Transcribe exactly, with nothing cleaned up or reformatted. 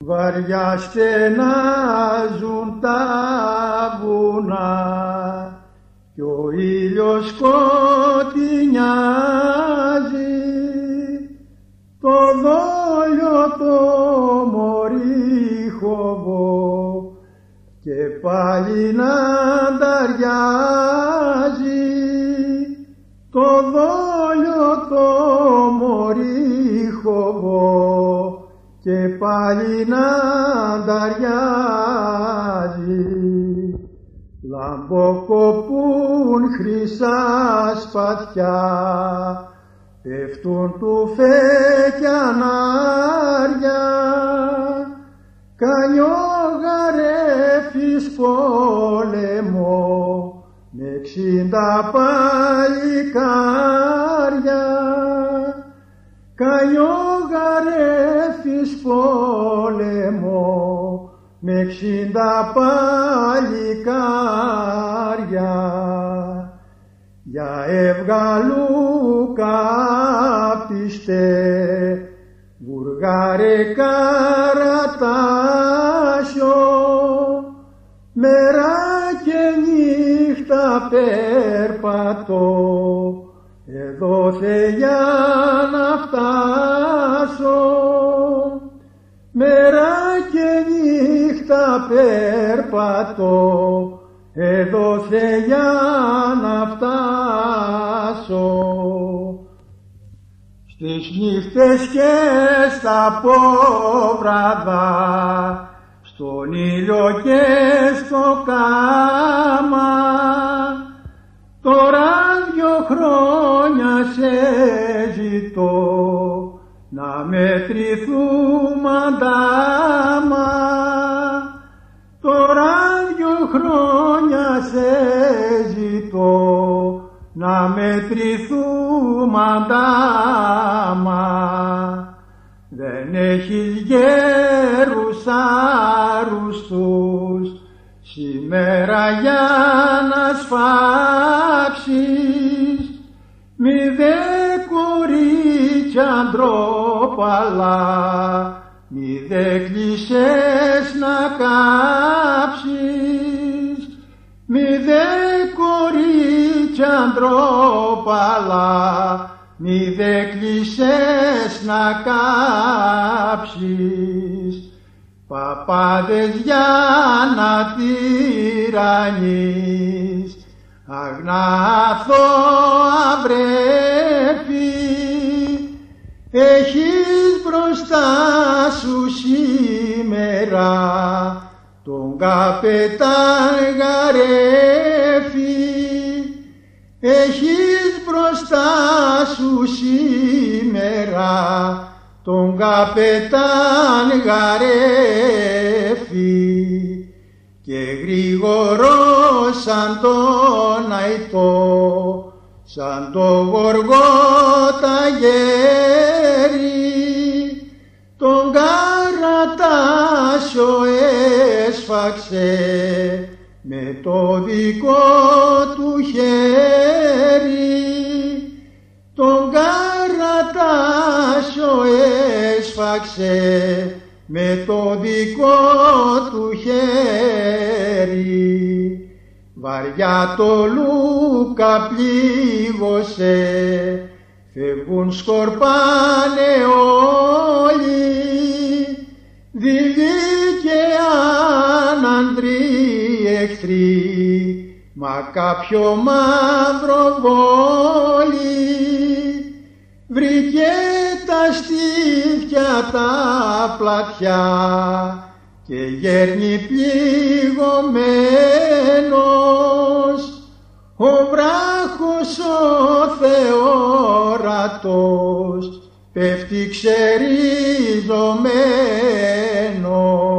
βαριά στενάζουν τα βουνά κι ο ήλιος σκοτεινιάζει το δόλιο το μορίχοβο και πάλι να ταιριάζει το δόλιο το μορίχοβο και πάλι να ταιριάζει. Λαμποκοπούν χρυσά σπαθιά, πέφτουν του φεκιανάρια, καλλιόγαρεφης πόλεμο με εξήντα παλικάρια. Καλλιόγαρεφης πόλεμο με εξήντα παλικάρια. Για ευγαλούκα πιστε βουργάρε καρατάσιο, μέρα και νύχτα περπατώ εδώθε για να φτάσω. Μέρα και νύχτα περπατώ εδώθε για να φτάσω. Στις νύχτες και στα πόβραδα, στον ήλιο και στο κάμα, τώρα δυο χρόνια σε ζητώ να μετρηθούμε αντάμα. Τώρα δυο χρόνια σε ζητώ να μετρηθούμε αντάμα. Δεν έχεις γέρους άρρωστους σήμερα για να σφάξεις, μη δε κορίτσια ντρόπαλα, μη δε κλεισές να κάψεις, μη δε κορίτσια ντρόπαλα, μη δε κλεισές να κάψεις. Παπάδες για να τυραννείς, αγνάθο αυρέφη, έχεις μπροστά σου σήμερα τον καπετάν Γαρέφη. Έχεις μπροστά σου σήμερα τον καπετάν Γαρέφη και γρήγορο σαν τον αϊτό, σαν το Γοργότα γέρι, τον Καρατάσιο έσφαξε με το δικό του χέρι. Τον Καρατάσιο έσφαξε με το δικό του χέρι. Βαριά το Λούκα πλήγωσε, φεύγουν σκορπάνε όλοι, δειλοί και άναντροι εχθροί, μα κάποιο μαύρο βόλι βρήκε τα στήθια τα πλατιά και γέρνει πληγωμένος ο βράχος ο θεόρατος, πέφτει ξεριζωμένος.